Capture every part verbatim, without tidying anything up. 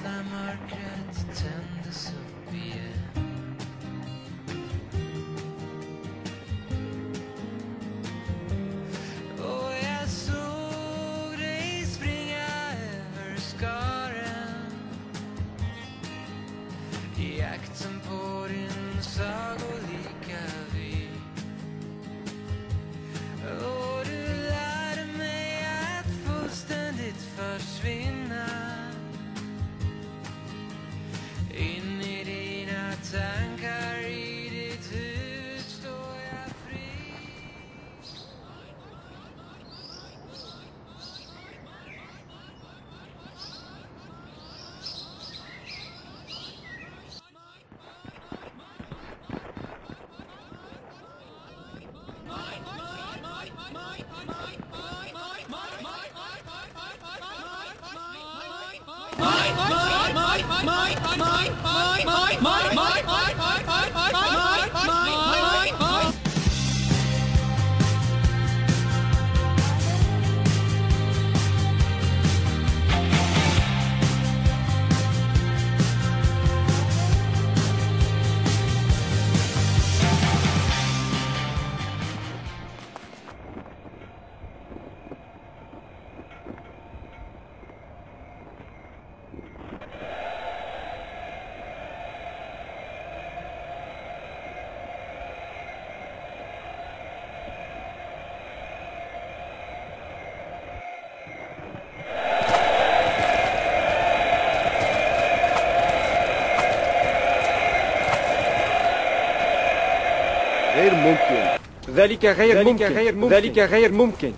när mörkret tändes upp igen. Och jag såg dig springa över skaren i jakten på din sagolika vy. Och du lärde mig att fullständigt försvinna in i dina tankar, i ditt hus står jag fri. غير ممكن ذلك غير ممكن ذلك غير ممكن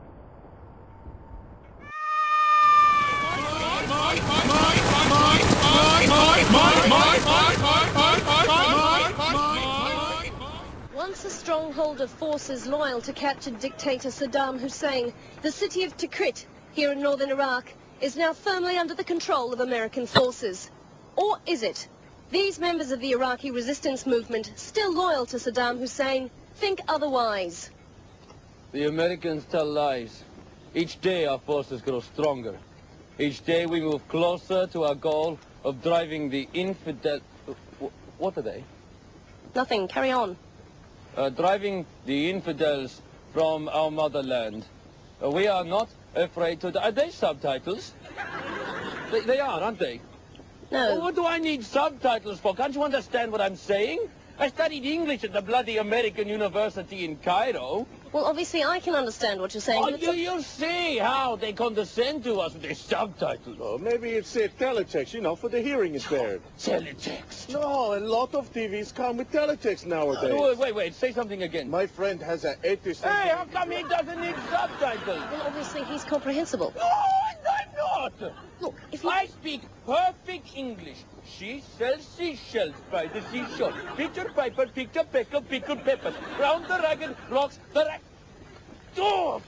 Once a stronghold of forces loyal to captured dictator Saddam Hussein, the city of Tikrit, here in northern Iraq, is now firmly under the control of American forces. Or is it? These members of the Iraqi resistance movement, still loyal to Saddam Hussein, think otherwise. The Americans tell lies. Each day our forces grow stronger. Each day we move closer to our goal of driving the infidel... What are they? Nothing, carry on. Uh, driving the infidels from our motherland. Uh, we are not afraid to... Are they subtitles? they, they are, aren't they? No. Well, what do I need subtitles for? Can't you understand what I'm saying? I studied English at the bloody American University in Cairo. Well, obviously I can understand what you're saying. Oh, but you, you see how they condescend to us with their subtitles. Oh, maybe it's uh, teletext, you know, for the hearing impaired. Teletext? No, a lot of T Vs come with teletext nowadays. Oh, wait, wait, wait, say something again. My friend has an eighty-something... Hey, how come he doesn't need subtitles? Well, obviously he's comprehensible. No, I'm not! Look, if you... I speak perfect English. She sells seashells by the seashore. Picture piper, picture pickle, pickled peppers. Round the ragged rocks, the rag... Oh!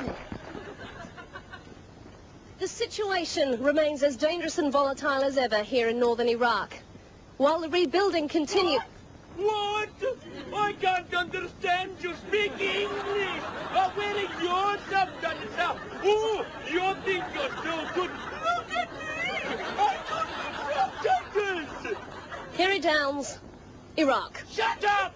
The situation remains as dangerous and volatile as ever here in northern Iraq. While the rebuilding continues... What? I can't understand you speak English. Oh, where is your subtitles now? Oh, you think you're so good. Look at me. I got subtitles. Harry Downs, Iraq. Shut up!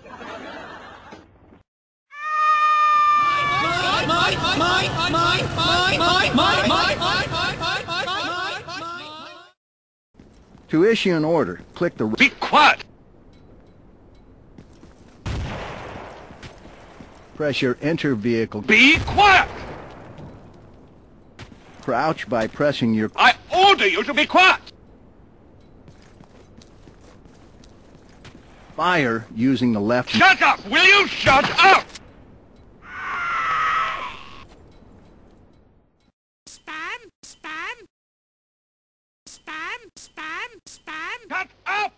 To issue an order, click the... Be quiet! Press your enter vehicle. Be quiet! Crouch by pressing your... I order you to be quiet! Fire using the left... Shut up! Will you shut up? Spam, spam, spam, spam, spam. Shut up!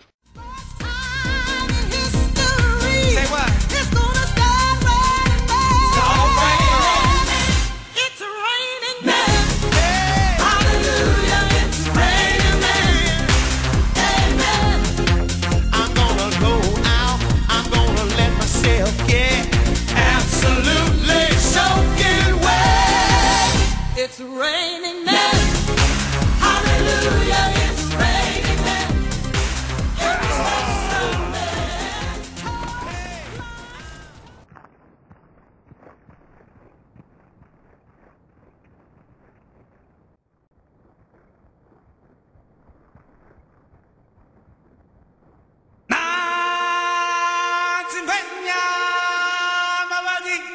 Say what? It's gonna start raining men. Start raining. It's raining men. Hallelujah, it's raining men. Amen. I'm gonna go out. I'm gonna let myself get absolutely soaking wet. It's raining men. Hallelujah, it's raining.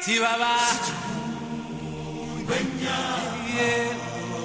Chihuahua. Yeah.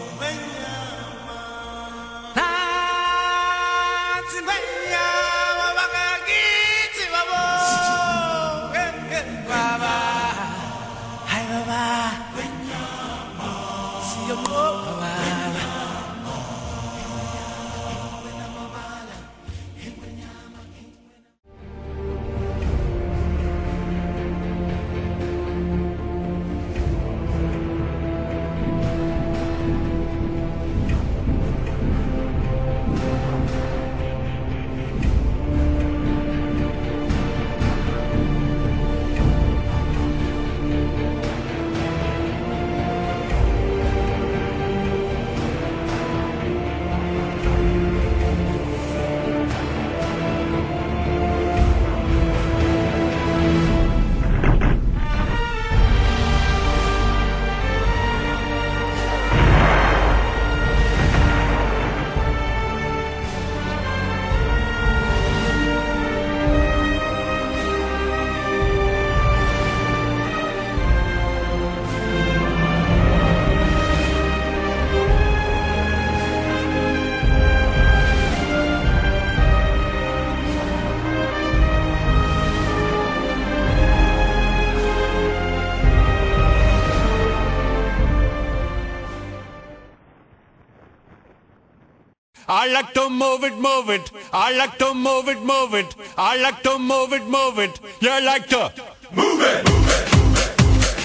I like to move it, move it. I like to move it, move it. I like to move it, move it. You like to move it, move it, move it.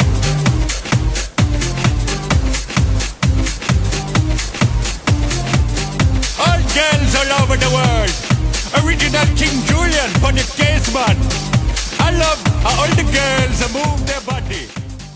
All girls all over the world. Original King Julian on the case, man. I love how all the girls move their body.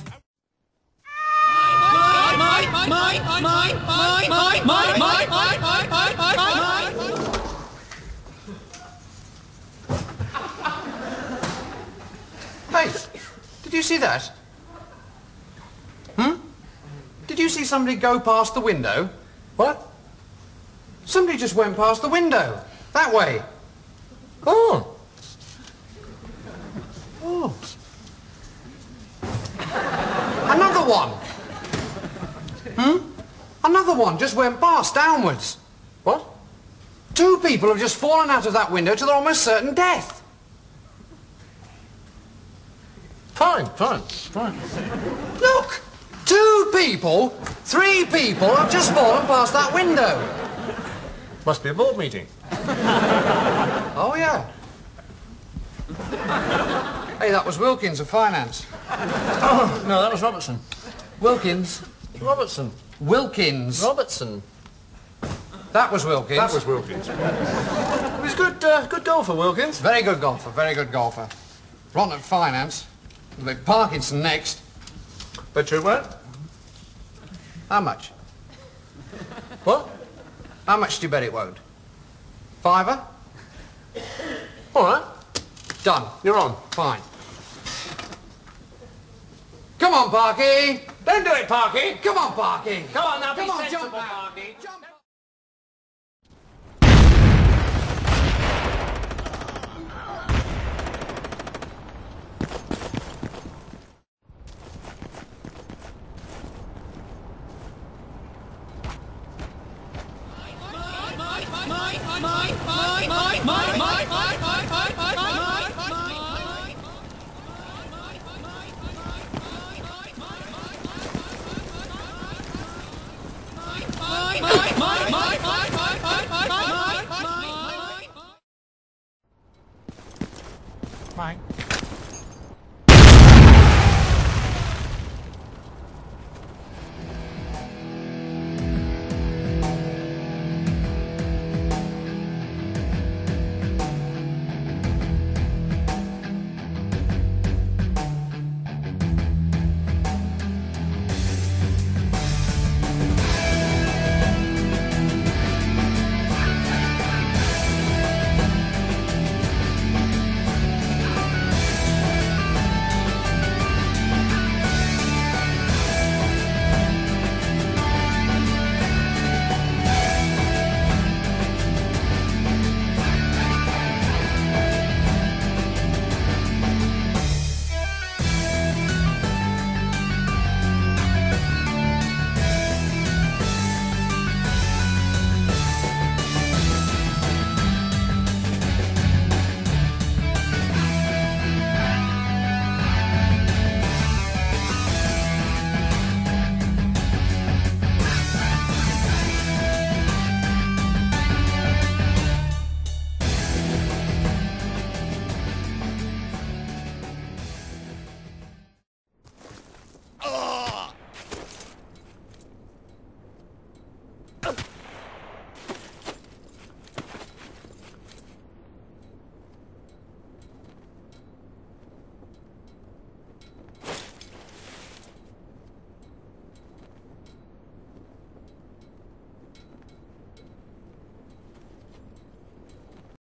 Hey, did you see that? Hmm? Did you see somebody go past the window? What? Somebody just went past the window. That way. Oh. Oh. Another one. Hmm? Another one just went past downwards. What? Two people have just fallen out of that window to their almost certain death. Fine, fine, fine. Look! Two people, three people have just fallen past that window. Must be a board meeting. Oh, yeah. Hey, that was Wilkins of Finance. Oh, no, that was Robertson. Wilkins. Robertson. Wilkins. Robertson. That was Wilkins. That was Wilkins. He was good, uh, good golfer, Wilkins. Very good golfer, very good golfer. Rotten at finance. We'll be Parkinson next. Bet you what? How much? What? How much do you bet it won't? Fiver? All right. Done. You're on. Fine. Come on, Parky. Don't do it, Parky. Come on, Parky. Come on now, Come be on, sensible, jump Parky. Jump. My